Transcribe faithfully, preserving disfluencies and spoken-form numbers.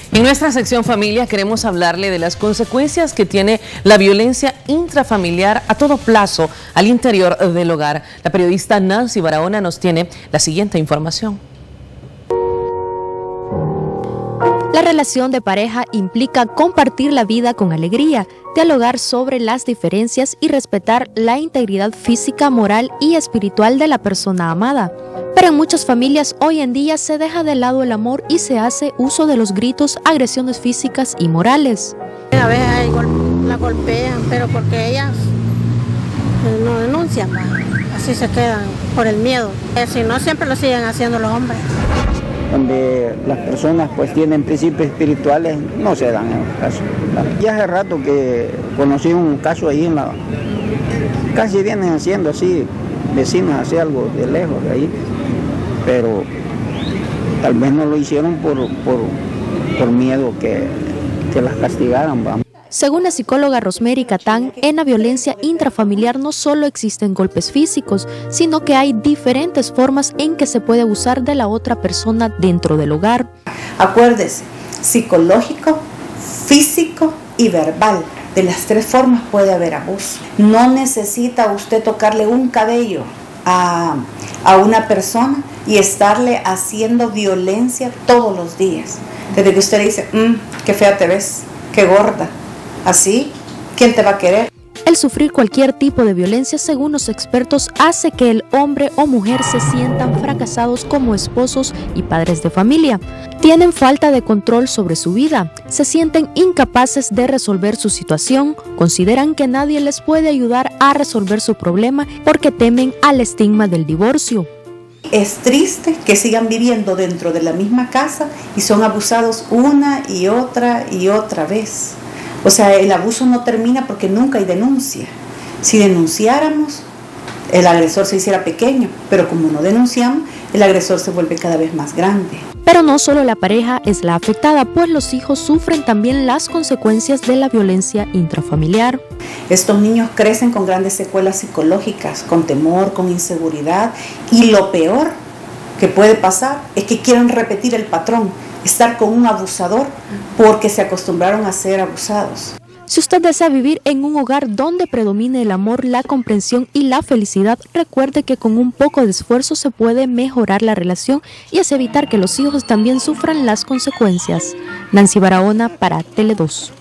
En nuestra sección Familia queremos hablarle de las consecuencias que tiene la violencia intrafamiliar a todo plazo al interior del hogar. La periodista Nancy Barahona nos tiene la siguiente información. La relación de pareja implica compartir la vida con alegría, dialogar sobre las diferencias y respetar la integridad física, moral y espiritual de la persona amada. Pero en muchas familias hoy en día se deja de lado el amor y se hace uso de los gritos, agresiones físicas y morales. A veces ahí la golpean, pero porque ellas no denuncian, así se quedan por el miedo. Si no, siempre lo siguen haciendo los hombres. Donde las personas pues tienen principios espirituales, no se dan en el caso. Ya hace rato que conocí un caso ahí en la... Casi vienen siendo así, vecinos, así algo de lejos de ahí, pero tal vez no lo hicieron por, por, por miedo que, que las castigaran, vamos. Según la psicóloga Rosemary Catán, en la violencia intrafamiliar no solo existen golpes físicos, sino que hay diferentes formas en que se puede abusar de la otra persona dentro del hogar. Acuérdese, psicológico, físico y verbal. De las tres formas puede haber abuso. No necesita usted tocarle un cabello a, a una persona y estarle haciendo violencia todos los días. Desde que usted le dice, mmm, qué fea te ves, qué gorda. Así, ¿quién te va a querer? El sufrir cualquier tipo de violencia, según los expertos, hace que el hombre o mujer se sientan fracasados como esposos y padres de familia. Tienen falta de control sobre su vida, se sienten incapaces de resolver su situación, consideran que nadie les puede ayudar a resolver su problema porque temen al estigma del divorcio. Es triste que sigan viviendo dentro de la misma casa y son abusados una y otra y otra vez. O sea, el abuso no termina porque nunca hay denuncia. Si denunciáramos, el agresor se hiciera pequeño, pero como no denunciamos, el agresor se vuelve cada vez más grande. Pero no solo la pareja es la afectada, pues los hijos sufren también las consecuencias de la violencia intrafamiliar. Estos niños crecen con grandes secuelas psicológicas, con temor, con inseguridad, y lo peor que puede pasar es que quieren repetir el patrón, estar con un abusador porque se acostumbraron a ser abusados. Si usted desea vivir en un hogar donde predomine el amor, la comprensión y la felicidad, recuerde que con un poco de esfuerzo se puede mejorar la relación y así evitar que los hijos también sufran las consecuencias. Nancy Barahona para Tele dos.